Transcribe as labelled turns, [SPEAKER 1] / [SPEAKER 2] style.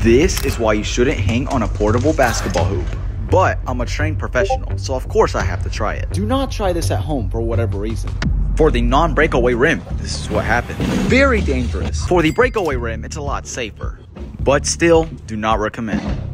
[SPEAKER 1] This is why you shouldn't hang on a portable basketball hoop. But I'm a trained professional, so of course I have to try it.
[SPEAKER 2] Do not try this at home for whatever reason.
[SPEAKER 1] For the non-breakaway rim, this is what happened. Very dangerous. For the breakaway rim, it's a lot safer. But still, do not recommend.